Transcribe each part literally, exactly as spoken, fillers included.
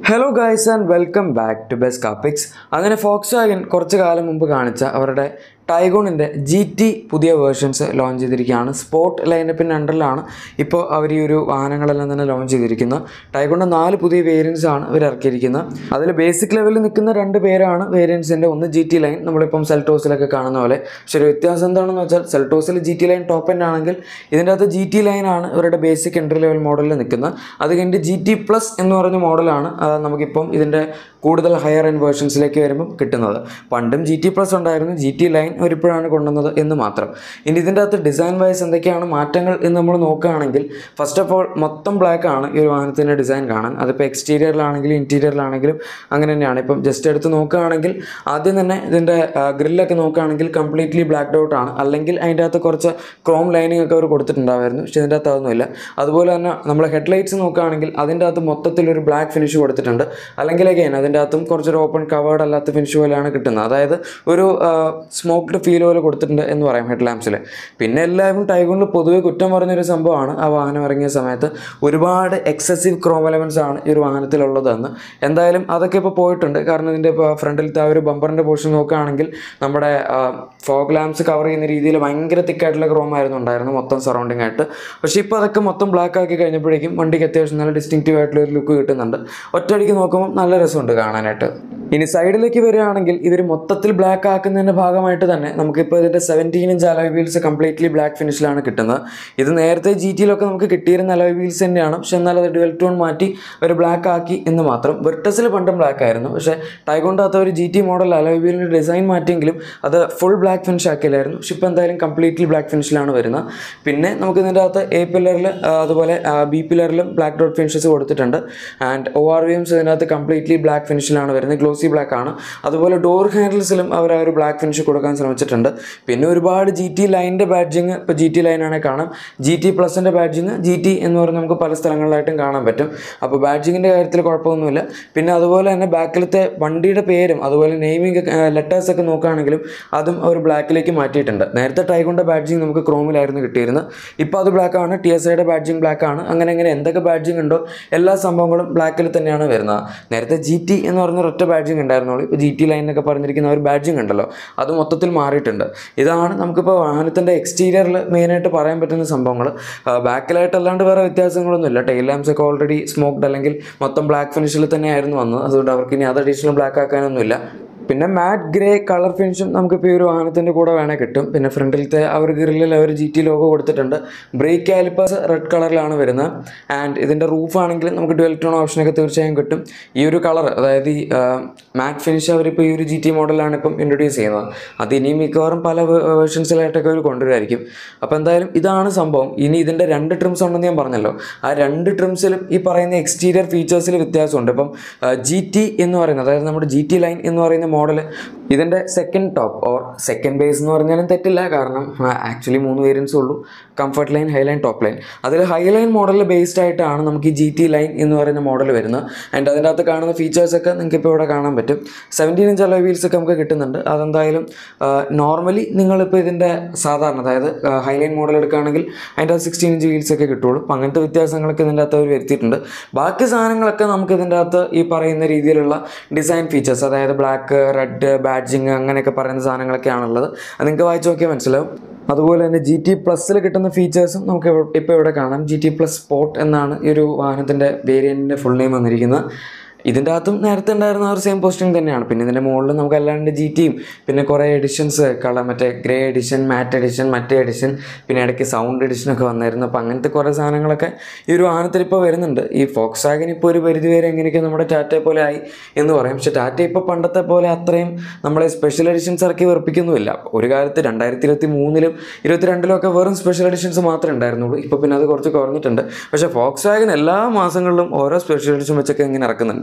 Hello guys and welcome back to best car pics. അങ്ങനെ Volkswagen കുറച്ച് കാലം മുമ്പ് കാണിച്ച അവരുടെ ടൈഗോണിൻ്റെ ജി ടി പുതിയ വേർഷൻസ് ലോഞ്ച് ചെയ്തിരിക്കുകയാണ്. സ്പോർട്ട് ലൈനപ്പിൻ്റെ അണ്ടറിലാണ് ഇപ്പോൾ അവർ ഈ ഒരു വാഹനങ്ങളെല്ലാം തന്നെ ലോഞ്ച് ചെയ്തിരിക്കുന്നത്. ടൈഗോണിൻ്റെ നാല് പുതിയ വേരിയൻസ് ആണ് ഇവർ ഇറക്കിയിരിക്കുന്നത്. അതിൽ ബേസിക് ലെവലിൽ നിൽക്കുന്ന രണ്ട് പേരാണ് വേരിയൻസിൻ്റെ. ഒന്ന് ജി ടി ലൈൻ, നമ്മളിപ്പം സെൽട്ടോസിലൊക്കെ കാണുന്ന പോലെ. പക്ഷേ ഒരു വ്യത്യാസം എന്താണെന്ന് വെച്ചാൽ സെൽട്ടോസിൽ G T line top end ആണെങ്കിൽ ഇതിൻ്റെ അകത്ത് ജി ടി ലൈനാണ് ഇവരുടെ ബേസിക് എൻട്രി ലെവൽ മോഡലിൽ നിൽക്കുന്നത്. അത് കഴിഞ്ഞിട്ട് ജി ടി പ്ലസ് എന്ന് പറഞ്ഞ മോഡലാണ് നമുക്കിപ്പം ഇതിൻ്റെ കൂടുതൽ ഹയർ എൻഡ് വേർഷൻസിലേക്ക് വരുമ്പം കിട്ടുന്നത്. പണ്ടും ജി ടി പ്ലസ് ഉണ്ടായിരുന്നു, ജി ടി ലൈൻ ഒരിപ്പോഴാണ് കൊണ്ടുവന്നത് എന്ന് മാത്രം. ഇനി ഇതിൻ്റെ അകത്ത് ഡിസൈൻ വൈസ് എന്തൊക്കെയാണ് മാറ്റങ്ങൾ എന്ന് നമ്മൾ നോക്കുകയാണെങ്കിൽ, ഫസ്റ്റ് ഓഫ് ഓൾ മൊത്തം ബ്ലാക്ക് ആണ് ഈ ഒരു വാഹനത്തിൻ്റെ ഡിസൈൻ കാണാൻ. അതിപ്പോൾ എക്സ്റ്റീരിയറിലാണെങ്കിലും ഇൻറ്റീരിയറിലാണെങ്കിലും അങ്ങനെ തന്നെയാണ്. ഇപ്പം ജസ്റ്റ് എടുത്ത് നോക്കുകയാണെങ്കിൽ ആദ്യം തന്നെ ഇതിൻ്റെ ഗ്രില്ലൊക്കെ നോക്കുകയാണെങ്കിൽ കംപ്ലീറ്റ്ലി ബ്ലാക്ക് ഡൗട്ട് ആണ്. അല്ലെങ്കിൽ അതിൻ്റെ അകത്ത് കുറച്ച് ക്രോം ലൈനിങ് ഒക്കെ അവർ കൊടുത്തിട്ടുണ്ടായിരുന്നു, പക്ഷേ ഇതിൻ്റെ അകത്ത് അതൊന്നുമില്ല. അതുപോലെ തന്നെ നമ്മൾ ഹെഡ്ലൈറ്റ്സ് നോക്കുകയാണെങ്കിൽ അതിൻ്റെ അകത്ത് മൊത്തത്തിലൊരു ബ്ലാക്ക് ഫിനിഷ് കൊടുത്തിട്ടുണ്ട്. അല്ലെങ്കിൽ അഗൈൻ അതിൻ്റെ അകത്തും കുറച്ചൊരു ഓപ്പൺ കവേർഡ് അല്ലാത്ത ഫിനിഷ് പോലെയാണ് കിട്ടുന്നത്. അതായത് ഒരു സ്മോക്ക്ഡ് ഫീൽ പോലെ കൊടുത്തിട്ടുണ്ട് എന്ന് പറയാം ഹെഡ് ലാംപ്സിൽ. പിന്നെ എല്ലാവരും ടൈഗോണിൽ പൊതുവെ കുറ്റം പറഞ്ഞൊരു സംഭവമാണ് ആ വാഹനം ഇറങ്ങിയ സമയത്ത് ഒരുപാട് എക്സസീവ് ക്രോം എലമെൻറ്റ്സ് ആണ് ഈ ഒരു വാഹനത്തിലുള്ളതെന്ന്. എന്തായാലും അതൊക്കെ ഇപ്പോൾ പോയിട്ടുണ്ട്. കാരണം ഇതിൻ്റെ ഇപ്പോൾ ഫ്രണ്ടിലത്തെ ആ ഒരു ബമ്പറിൻ്റെ പോർഷൻ നോക്കുകയാണെങ്കിൽ നമ്മുടെ ഫോഗ് ലാംപ്സ് കവർ ചെയ്യുന്ന രീതിയിൽ ഭയങ്കര തിക്കായിട്ടുള്ള ക്രോം ആയിരുന്നു ഉണ്ടായിരുന്നു മൊത്തം സറൗണ്ടിങ് ആയിട്ട്. പക്ഷേ ഇപ്പോൾ അതൊക്കെ മൊത്തം ബ്ലാക്ക് ആക്കി കഴിഞ്ഞപ്പോഴേക്കും വണ്ടിക്ക് അത്യാവശ്യം നല്ല ഡിസ്റ്റിങ്റ്റീവ് ആയിട്ടുള്ള ഒരു ലുക്ക് കിട്ടുന്നുണ്ട്. ഒറ്റയടിക്ക് നോക്കുമ്പോൾ നല്ല രസമുണ്ട് കാണാനായിട്ട്. ഇനി സൈഡിലേക്ക് വരികയാണെങ്കിൽ ഇവർ മൊത്തത്തിൽ ബ്ലാക്ക് ആക്കുന്നതിൻ്റെ ഭാഗമായിട്ട് തന്നെ നമുക്കിപ്പോൾ ഇതിൻ്റെ seventeen inch alloy wheels completely black ഫിനിഷിലാണ് കിട്ടുന്നത്. ഇത് നേരത്തെ ജി ടിയിലൊക്കെ നമുക്ക് കിട്ടിയിരുന്ന അലോയ് വീൽസ് തന്നെയാണ്, പക്ഷേ എന്നാൽ അത് ഡുവൽ ടോൺ മാറ്റി അവർ ബ്ലാക്ക് ആക്കി എന്ന് മാത്രം. വെർട്ടസിൽ പണ്ടും ബ്ലാക്ക് ആയിരുന്നു, പക്ഷേ ടൈഗോണിൻ്റെ അകത്ത് ഒരു ജി ടി മോഡൽ അലോയ് വീലിൻ്റെ ഡിസൈൻ മാറ്റിയെങ്കിലും അത് ഫുൾ ബ്ലാക്ക് ഫിനിഷ് ആക്കിയില്ലായിരുന്നു. പക്ഷേ ഇപ്പോൾ എന്തായാലും കംപ്ലീറ്റ്ലി ബ്ലാക്ക് ഫിനിഷിലാണ് വരുന്നത്. പിന്നെ നമുക്ക് ഇതിൻ്റെ അകത്ത് എ പില്ലറിൽ അതുപോലെ ബി പില്ലറിലും ബ്ലാക്ക് ഡോട്ട് ഫിനിഷസ് കൊടുത്തിട്ടുണ്ട്. And O R V Ms ഇതിനകത്ത് കംപ്ലീറ്റ്ലി ബ്ലാക്ക് ഫിനിഷിലാണ് വരുന്നത്, ഗ്ലോസി ബ്ലാക്ക് ആണ്. അതുപോലെ ഡോർ ഹാൻഡിൽസിലും അവർ ആ ഒരു ബ്ലാക്ക് ഫിനിഷ് കൊടുക്കാൻ ശ്രമിച്ചിട്ടുണ്ട്. പിന്നെ ഒരുപാട് ജി ടി ലൈനിൻ്റെ ബാഡ്ജിങ് ഇപ്പോൾ ജി ടി ലൈനാണെങ്കിൽ കാണാം, ജി ടി പ്ലസിൻ്റെ ബാഡ്ജിങ് ജി ടി എന്ന് പറഞ്ഞ് നമുക്ക് പല സ്ഥലങ്ങളിലായിട്ടും കാണാൻ പറ്റും. അപ്പോൾ ബാഡ്ജിങ്ങിൻ്റെ കാര്യത്തിൽ കുഴപ്പമൊന്നുമില്ല. പിന്നെ അതുപോലെ തന്നെ ബാക്കിലത്തെ വണ്ടിയുടെ പേരും അതുപോലെ നെയിമിങ് ലെറ്റേഴ്സൊക്കെ നോക്കുകയാണെങ്കിലും അതും ഒരു ബ്ലാക്കിലേക്ക് മാറ്റിയിട്ടുണ്ട്. നേരത്തെ ടൈഗോണിൻ്റെ ബാഡ്ജിങ് നമുക്ക് ക്രോമിലായിരുന്നു കിട്ടിയിരുന്നത്, ഇപ്പോൾ അത് ബ്ലാക്കാണ്. ടി എസ് ഐയുടെ ബാഡ്ജിങ് ബ്ലാക്കാണ്. അങ്ങനെ അങ്ങനെ എന്തൊക്കെ ബാഡ്ജിങ് ഉണ്ടോ എല്ലാ സംഭവങ്ങളും ബ്ലാക്കിൽ തന്നെയാണ് വരുന്നത്. നേരത്തെ ജി ടി എന്ന് പറഞ്ഞ ഒറ്റ ബാഡ്ജിങ് ഉണ്ടായിരുന്നുള്ളൂ. ഇപ്പോൾ ജി ടി ലൈൻ എന്നൊക്കെ പറഞ്ഞിരിക്കുന്ന ഒരു ബാഡ്ജിങ് ഉണ്ടല്ലോ, അത് മൊത്തത്തിൽ മാറിയിട്ടുണ്ട്. ഇതാണ് നമുക്കിപ്പോൾ വാഹനത്തിൻ്റെ എക്സ്റ്റീരിയറിൽ മെയിനായിട്ട് പറയാൻ പറ്റുന്ന സംഭവങ്ങൾ. ബാക്കിലായിട്ട് അല്ലാണ്ട് വേറെ വ്യത്യാസങ്ങളൊന്നുമില്ല. ടെയിൽ ലാംപ്സ് ഒക്കെ ഓൾറെഡി സ്മോക്ഡ് അല്ലെങ്കിൽ മൊത്തം ബ്ലാക്ക് ഫിനിഷിൽ തന്നെയായിരുന്നു വന്നത്. അതുകൊണ്ട് അവർക്ക് ഇനി അത് അഡീഷണൽ ബ്ലാക്ക് ആക്കാനൊന്നുമില്ല. പിന്നെ മാറ്റ് ഗ്രേ കളർ ഫിനിഷും നമുക്കിപ്പോൾ ഈ ഒരു വാഹനത്തിൻ്റെ കൂടെ വേണേൽ കിട്ടും. പിന്നെ ഫ്രണ്ടിലത്തെ ആ ഒരു ഗ്രില്ലിൽ അവർ ജി ടി ലോഗോ കൊടുത്തിട്ടുണ്ട്. ബ്രേക്ക് കാലിപ്പേഴ്സ് റെഡ് കളറിലാണ് വരുന്നത്. ആൻഡ് ഇതിൻ്റെ റൂഫാണെങ്കിൽ നമുക്ക് ഡുവൽ ടോൺ ഓപ്ഷനൊക്കെ തീർച്ചയായും കിട്ടും. ഈ ഒരു കളർ, അതായത് ഈ മാറ്റ് ഫിനിഷ് അവരിപ്പോൾ ഈ ഒരു ജി ടി മോഡലാണ് ഇപ്പം ഇൻട്രൊഡ്യൂസ് ചെയ്യുന്നത്. അത് ഇനിയും മിക്കവാറും പല വേർഷൻസിലായിട്ടൊക്കെ അവർ കൊണ്ടുവരുമായിരിക്കും. അപ്പോൾ എന്തായാലും ഇതാണ് സംഭവം. ഇനി ഇതിൻ്റെ രണ്ട് ട്രിംസ് ഉണ്ടെന്ന് ഞാൻ പറഞ്ഞല്ലോ, ആ രണ്ട് ട്രിംസിലും ഈ പറയുന്ന എക്സ്റ്റീരിയർ ഫീച്ചേഴ്സിൽ വ്യത്യാസമുണ്ട്. ഇപ്പം ജി ടി എന്ന് പറയുന്നത്, അതായത് നമ്മുടെ ജി ടി ലൈൻ എന്ന് പറയുന്ന മോഡൽ ഇതിൻ്റെ second top or second base എന്ന് പറഞ്ഞാലും തെറ്റില്ല. കാരണം ആക്ച്വലി മൂന്ന് വേരിയൻസ് ഉള്ളൂ, comfort line, high line, top line. അതിൽ ഹൈ ലൈൻ മോഡലിൽ ബേസ്ഡ് ആയിട്ടാണ് നമുക്ക് ഈ ജി ടി ലൈൻ എന്ന് പറയുന്ന മോഡൽ വരുന്നത്. ആൻഡ് അതിൻ്റെ അകത്ത് കാണുന്ന ഫീച്ചേഴ്സൊക്കെ നിങ്ങൾക്ക് ഇപ്പോൾ ഇവിടെ കാണാൻ പറ്റും. സെവൻറ്റീൻ ഇഞ്ച് അലോയ് വീൽസ് ഒക്കെ നമുക്ക് കിട്ടുന്നുണ്ട്. അതെന്തായാലും നോർമലി നിങ്ങളിപ്പോൾ ഇതിൻ്റെ സാധാരണ, അതായത് ഹൈ ലൈൻ മോഡൽ എടുക്കുകയാണെങ്കിൽ അതിൻ്റെ അകത്ത് സിക്സ്റ്റീൻ ഇഞ്ച് വീൽസ് ഒക്കെ കിട്ടുള്ളൂ. അപ്പം അങ്ങനത്തെ വ്യത്യാസങ്ങളൊക്കെ ഇതിൻ്റെ അകത്ത് അവർ വരുത്തിയിട്ടുണ്ട്. ബാക്കി സാധനങ്ങളൊക്കെ നമുക്ക് ഇതിൻ്റെ അകത്ത് ഈ പറയുന്ന രീതിയിലുള്ള ഡിസൈൻ ഫീച്ചേഴ്സ്, അതായത് ബ്ലാക്ക്, റെഡ്, ബാഡ്ജിങ് അങ്ങനെയൊക്കെ പറയുന്ന സാധനങ്ങളൊക്കെയാണുള്ളത്. അത് നിങ്ങൾക്ക് വായിച്ച് നോക്കിയാൽ മനസ്സിലാവും. അതുപോലെ തന്നെ ജി ടി പ്ലസ്സിൽ കിട്ടുന്ന ഫീച്ചേഴ്സും നമുക്ക് ഇപ്പോൾ ഇവിടെ കാണാം. ജി ടി പ്ലസ് സ്പോർട്ട് എന്നാണ് ഈ ഒരു വാഹനത്തിൻ്റെ വേരിയൻറ്റിൻ്റെ ഫുൾ നെയിം വന്നിരിക്കുന്നത്. ഇതിൻ്റെ അകത്തും നേരത്തെ ഉണ്ടായിരുന്ന ആ ഒരു സെയിം പോസ്റ്റിംഗ് തന്നെയാണ്. പിന്നെ ഇതിൻ്റെ മുകളിൽ നമുക്ക് അല്ലാണ്ട് ജി ടിയും പിന്നെ കുറേ എഡിഷൻസ് കളർ, മറ്റേ ഗ്രേ എഡിഷൻ, മാറ്റ് എഡിഷൻ, മറ്റേ എഡിഷൻ, പിന്നെ ഇടയ്ക്ക് സൗണ്ട് എഡിഷനൊക്കെ വന്നായിരുന്നു. അപ്പോൾ അങ്ങനത്തെ കുറേ സാധനങ്ങളൊക്കെ ഈ ഒരു വാഹനത്തിൽ ഇപ്പോൾ വരുന്നുണ്ട്. ഈ ഫോക്സ്വാഗൻ ഇപ്പോൾ ഒരു പരിധി വരെ എങ്ങനെയൊക്കെ നമ്മുടെ ടാറ്റയെ പോലെ ആയി എന്ന് പറയും. പക്ഷേ ടാറ്റ ഇപ്പോൾ പണ്ടത്തെ പോലെ അത്രയും നമ്മളെ സ്പെഷ്യൽ എഡിഷൻസ് ഇറക്കി വെറുപ്പിക്കുന്നുമില്ല. ഒരു കാലത്ത് രണ്ടായിരത്തി ഇരുപത്തി മൂന്നിലും ഇരുപത്തി രണ്ടിലും ഒക്കെ വെറും സ്പെഷ്യൽ എഡിഷൻസ് മാത്രമേ ഉണ്ടായിരുന്നുള്ളൂ. ഇപ്പോൾ പിന്നെ അത് കുറച്ച് കുറഞ്ഞിട്ടുണ്ട്. പക്ഷേ ഫോക്സ്വാഗൻ എല്ലാ മാസങ്ങളിലും ഓരോ സ്പെഷ്യൽ എഡിഷൻ വെച്ചൊക്കെ ഇങ്ങനെ ഇറക്കുന്നുണ്ട്.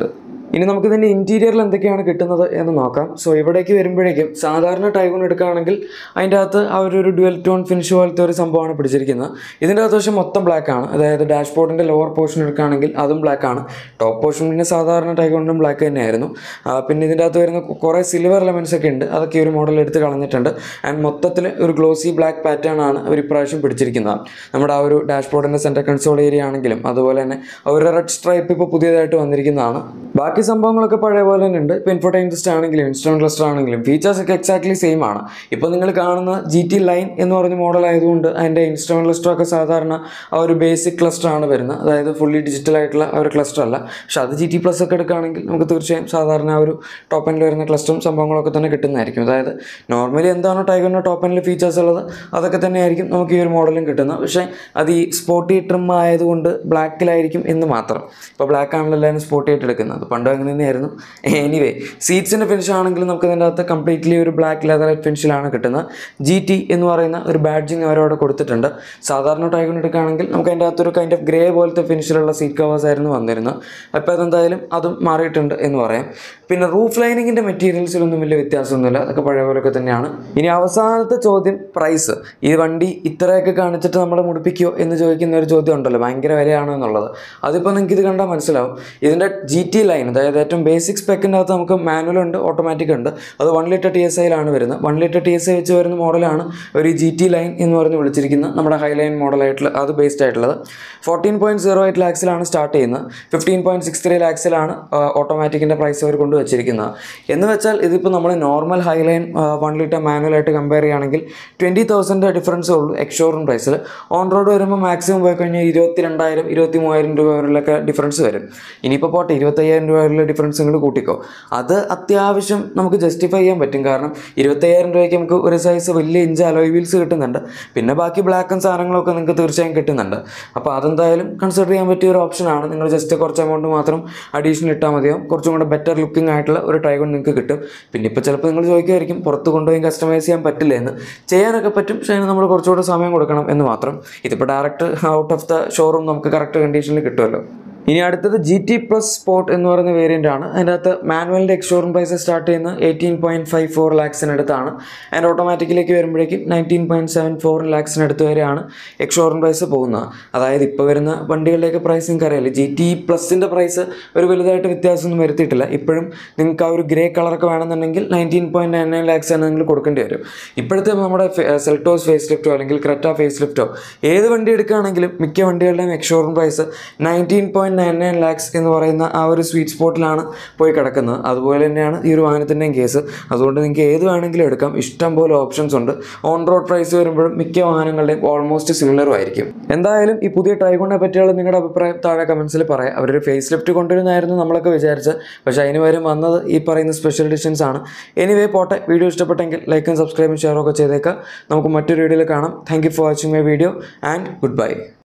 ഇനി നമുക്ക് ഇതിൻ്റെ ഇൻറ്റീരിയറിൽ എന്തൊക്കെയാണ് കിട്ടുന്നത് എന്ന് നോക്കാം. സോ ഇവിടേക്ക് വരുമ്പോഴേക്കും സാധാരണ ടൈഗോൺ എടുക്കുകയാണെങ്കിൽ അതിൻ്റെ അകത്ത് ആ ഒരു ഡുവൽ ടോൺ ഫിനിഷ് പോലത്തെ ഒരു സംഭവമാണ് പിടിച്ചിരിക്കുന്നത്. ഇതിൻ്റെ അകത്ത് പക്ഷേ മൊത്തം ബ്ലാക്ക് ആണ്. അതായത് ഡാഷ്ബോർഡിൻ്റെ ലോവർ പോർഷൻ എടുക്കുകയാണെങ്കിൽ അതും ബ്ലാക്ക് ആണ്. ടോപ്പ് പോർഷൻ പിന്നെ സാധാരണ ടൈഗോണിനും ബ്ലാക്ക് തന്നെയായിരുന്നു. പിന്നെ ഇതിൻ്റെ അകത്ത് വരുന്ന കുറേ സിൽവർ എലമെൻറ്റ്സ് ഒക്കെ ഉണ്ട്. അതൊക്കെ ഒരു മോഡൽ എടുത്ത് കളഞ്ഞിട്ടുണ്ട്. ആൻഡ് മൊത്തത്തിൽ ഒരു ഗ്ലോസി ബ്ലാക്ക് പാറ്റേൺ ആണ് അവർ ഇപ്രാവശ്യം പിടിച്ചിരിക്കുന്നത്. നമ്മുടെ ആ ഒരു ഡാഷ്ബോർഡിൻ്റെ സെൻറ്റർ കൺസോൾ ഏരിയ ആണെങ്കിലും അതുപോലെ തന്നെ ഒരു റെഡ് സ്ട്രൈപ്പ് ഇപ്പോൾ പുതിയതായിട്ട് വന്നിരിക്കുന്നതാണ്. ബാക്കി സംഭവങ്ങളൊക്കെ പഴയ പോലെ തന്നെ ഉണ്ട്. ഇപ്പോൾ ഇൻഫോടൈൻ സിസ്റ്റം ആണെങ്കിലും ഇൻസ്ട്രുമെൻറ്റ് ക്ലസ്റ്റർ ആണെങ്കിലും ഫീച്ചേഴ്സൊക്കെ എക്സാക്ട്ലി സെയിം ആണ്. ഇപ്പോൾ നിങ്ങൾ കാണുന്ന ജി ടി ലൈൻ എന്ന് പറഞ്ഞ മോഡൽ ആയതുകൊണ്ട് അതിൻ്റെ ഇൻസ്ട്രുമെൻറ്റ് ക്ലസ്റ്ററൊക്കെ സാധാരണ ആ ഒരു ബേസിക് ക്ലസ്റ്റർ ആണ് വരുന്നത്. അതായത് ഫുള്ളി ഡിജിറ്റൽ ആയിട്ടുള്ള ആ ഒരു ക്ലസ്റ്റർ അല്ല. പക്ഷെ അത് ജി ടി പ്ലസ് ഒക്കെ എടുക്കുകയാണെങ്കിൽ നമുക്ക് തീർച്ചയായും സാധാരണ ആ ഒരു ടോപ്പ് എൻഡിൽ വരുന്ന ക്ലസ്റ്ററും സംഭവങ്ങളൊക്കെ തന്നെ കിട്ടുന്നതായിരിക്കും. അതായത് നോർമലി എന്താണോ ടൈഗറിൻ്റെ ടോപ്പ് എൻഡിൽ ഫീച്ചേഴ്സ് ഉള്ളത് അതൊക്കെ തന്നെയായിരിക്കും നമുക്ക് ഈ ഒരു മോഡലും കിട്ടുന്നത്. പക്ഷേ അത് ഈ സ്പോർട്ടി ട്രിം ആയതുകൊണ്ട് ബ്ലാക്കിലായിരിക്കും എന്ന് മാത്രം. ഇപ്പോൾ ബ്ലാക്ക് ആണല്ലോ എല്ലാവരും സ്പോർട്ടി ആയിട്ട് എടുക്കുന്നത്. പണ്ട് അങ്ങനെ തന്നെയായിരുന്നു. എനിവേ സീറ്റ്സിൻ്റെ ഫിനിഷ് ആണെങ്കിലും നമുക്ക് ഇതിൻ്റെ അകത്ത് കംപ്ലീറ്റ്ലി ഒരു ബ്ലാക്ക് ലെതറൈറ്റ് ഫിനിഷിലാണ് കിട്ടുന്നത്. ജി ടി എന്ന് പറയുന്ന ഒരു ബാഡ്ജിങ് അവരവിടെ കൊടുത്തിട്ടുണ്ട്. സാധാരണ ടൈഗൺ എടുക്കുകയാണെങ്കിൽ നമുക്ക് അതിൻ്റെ അകത്തൊരു കൈൻഡ് ഓഫ് ഗ്രേ പോലത്തെ ഫിനിഷിലുള്ള സീറ്റ് കവേഴ്സ് ആയിരുന്നു വന്നിരുന്നത്. അപ്പോൾ അതെന്തായാലും അതും മാറിയിട്ടുണ്ട് എന്ന് പറയാം. പിന്നെ റൂഫ് ലൈനിങ്ങിൻ്റെ മെറ്റീരിയൽസിലൊന്നും വലിയ വ്യത്യാസമൊന്നുമില്ല. അതൊക്കെ പഴയ പോലെയൊക്കെ തന്നെയാണ്. ഇനി അവസാനത്തെ ചോദ്യം പ്രൈസ്. ഈ വണ്ടി ഇത്രയൊക്കെ കാണിച്ചിട്ട് നമ്മളെ മുടിപ്പിക്കുമോ എന്ന് ചോദിക്കുന്ന ഒരു ചോദ്യം ഉണ്ടല്ലോ, ഭയങ്കര വിലയാണോ എന്നുള്ളത്. അതിപ്പോൾ നിങ്ങൾക്ക് ഇത് കണ്ടാൽ മനസ്സിലാവും. ഇതിൻ്റെ ജി ടി ലൈൻ അതായത് ഏറ്റവും ബേസിക് സ്പെക്കിൻ്റെ അകത്ത് നമുക്ക് മാനുവൽ ഉണ്ട്, ഓട്ടോമാറ്റിക് ഉണ്ട്. അത് വൺ ലിറ്റർ ടി എസ് ഐയിലാണ് വരുന്നത്. One litre T S I വെച്ച് വരുന്ന മോഡലാണ് ഒരു ജി ടി ലൈൻ എന്ന് പറഞ്ഞ് വിളിച്ചിരിക്കുന്നത്. നമ്മുടെ ഹൈ ലൈൻ മോഡലായിട്ടുള്ള അത് ബേസ്ഡ് ആയിട്ടുള്ളത് ഫോർട്ടീൻ പോയിൻറ്റ് സീറോ എയ്റ്റ് ലാക്സിലാണ് സ്റ്റാർട്ട് ചെയ്യുന്നത്. ഫിഫ്റ്റീൻ പോയിൻറ്റ് സിക്സ് ത്രീ ലാക്സിലാണ് ഓട്ടോമാറ്റിക്കിൻ്റെ പ്രൈസ് അവർ കൊണ്ട് വെച്ചിരിക്കുന്നത്. എന്ന് വെച്ചാൽ ഇതിപ്പോൾ നമ്മൾ normal high line one litre മാനുവലായിട്ട് കമ്പയർ ചെയ്യുകയാണെങ്കിൽ ട്വൻറ്റി തൗസൻഡ് ഡിഫറൻസേ ഉള്ളൂ എക്സ്ഷോറൂം പ്രൈസിൽ. ഓൺ റോഡ് വരുമ്പോൾ മാക്സിമം പോയി കഴിഞ്ഞാൽ ഇരുപത്തി രണ്ടായിരം ഇരുപത്തി മൂവായിരം രൂപ വരെയൊക്കെ ഡിഫറൻസ് വരും. ഇനിയിപ്പോൾ പോട്ടെ ഇരുപത്തയ്യായിരം രൂപ വരെയുള്ള ഡിഫറൻസ് നിങ്ങൾ കൂട്ടിക്കോ. അത് അത്യാവശ്യം നമുക്ക് ജസ്റ്റിഫൈ ചെയ്യാൻ പറ്റും. കാരണം ഇരുപത്തയ്യായിരം രൂപയ്ക്ക് നമുക്ക് ഒരു സൈസ് വലിയ ഇഞ്ച് അലോയ് വീൽസ് കിട്ടുന്നുണ്ട്. പിന്നെ ബാക്കി ബ്ലാക്കും സാധനങ്ങളൊക്കെ നിങ്ങൾക്ക് തീർച്ചയായും കിട്ടുന്നുണ്ട്. അപ്പോൾ അതെന്തായാലും കൺസിഡർ ചെയ്യാൻ പറ്റിയ ഒരു ഓപ്ഷനാണ്. നിങ്ങൾ ജസ്റ്റ് കുറച്ച് എമൗണ്ട് മാത്രം അഡീഷണൽ ഇട്ടാൽ മതിയാവും. കുറച്ചും കൂടെ ബെറ്റർ ലുക്കിംഗ് ആയിട്ടുള്ള ഒരു ടൈഗൺ നിങ്ങൾക്ക് കിട്ടും. പിന്നെ ഇപ്പോൾ ചിലപ്പോൾ നിങ്ങൾ ചോദിക്കുമായിരിക്കും പുറത്ത് കൊണ്ടുപോയി കസ്റ്റമൈസ് ചെയ്യാൻ പറ്റില്ല എന്ന്. ചെയ്യാനൊക്കെ പറ്റും, പക്ഷേ അതിന് നമ്മൾ കുറച്ചുകൂടെ സമയം കൊടുക്കണം എന്ന് മാത്രം. ഇതിപ്പോൾ direct out of the showroom നമുക്ക് കറക്റ്റ് കണ്ടീഷനിൽ കിട്ടുമല്ലോ. ഇനി അടുത്തത് ജി ടി പ്ലസ് സ്പോർട്ട് എന്ന് പറയുന്ന വേരിയൻ്റ് ആണ്. അതിൻ്റെ അകത്ത് മാനുവലിൻ്റെ എക്സ്ഷോറൂം പ്രൈസ് സ്റ്റാർട്ട് ചെയ്യുന്നത് എയ്റ്റീൻ പോയിൻറ്റ് ഫൈവ് ഫോർ ലാക്സിനടുത്താണ്. ആൻഡ് ഓട്ടോമാറ്റിക്കിലേക്ക് വരുമ്പോഴേക്കും നയൻറ്റീൻ പോയിൻറ്റ് സെവൻ ഫോർ ലാക്സിനടുത്ത് വരെയാണ് എക്സ്ഷോറൂം പ്രൈസ് പോകുന്നത്. അതായത് ഇപ്പോൾ വരുന്ന വണ്ടികളുടെയൊക്കെ പ്രൈസ് നിങ്ങൾക്ക് അറിയില്ല. ജി ടി പ്ലസിൻ്റെ പ്രൈസ് ഒരു വലുതായിട്ട് വ്യത്യാസമൊന്നും വരുത്തിയിട്ടില്ല. ഇപ്പോഴും നിങ്ങൾക്ക് ആ ഒരു ഗ്രേ കളറൊക്കെ വേണമെന്നുണ്ടെങ്കിൽ nineteen point nine nine lakhs ആണ് നിങ്ങൾ കൊടുക്കേണ്ടി വരും. ഇപ്പോഴത്തെ നമ്മുടെ സെൽറ്റോസ് ഫേസ് ലിഫ്റ്റോ അല്ലെങ്കിൽ ക്രെറ്റ ഫേസ് ലിഫ്റ്റോ ഏത് വണ്ടി എടുക്കുകയാണെങ്കിലും മിക്ക വണ്ടികളുടെയും ex showroom price nineteen point nine nine lakhs എന്ന് പറയുന്ന ആ ഒരു സ്വീറ്റ് സ്പോട്ടിലാണ് പോയി കിടക്കുന്നത്. അതുപോലെ തന്നെയാണ് ഈ ഒരു വാഹനത്തിൻ്റെയും കേസ്. അതുകൊണ്ട് നിങ്ങൾക്ക് ഏത് വേണമെങ്കിലും എടുക്കാം. ഇഷ്ടം പോലെ ഓപ്ഷൻസ് ഉണ്ട്. ഓൺ റോഡ് പ്രൈസ് വരുമ്പോഴും മിക്ക വാഹനങ്ങളുടെയും ഓൾമോസ്റ്റ് സിമിലറും ആയിരിക്കും. എന്തായാലും ഈ പുതിയ ടൈഗോണിനെ പറ്റിയുള്ള നിങ്ങളുടെ അഭിപ്രായം താഴെ കമൻസിൽ പറയാം. അവരൊരു ഫേസ് ലിഫ്റ്റ് കൊണ്ടുവരുന്നതായിരുന്നു നമ്മളൊക്കെ വിചാരിച്ചത്. പക്ഷേ അതിന് വരും വന്നത് ഈ പറയുന്ന സ്പെഷ്യൽ എഡിഷൻസ് ആണ്. എനിവേ പോട്ടെ, വീഡിയോ ഇഷ്ടപ്പെട്ടെങ്കിൽ ലൈക്കും സബ്സ്ക്രൈബും ഷെയറും ഒക്കെ ചെയ്തേക്കാം. നമുക്ക് മറ്റൊരു വീഡിയോയിൽ കാണാം. Thank you for watching my video and good bye.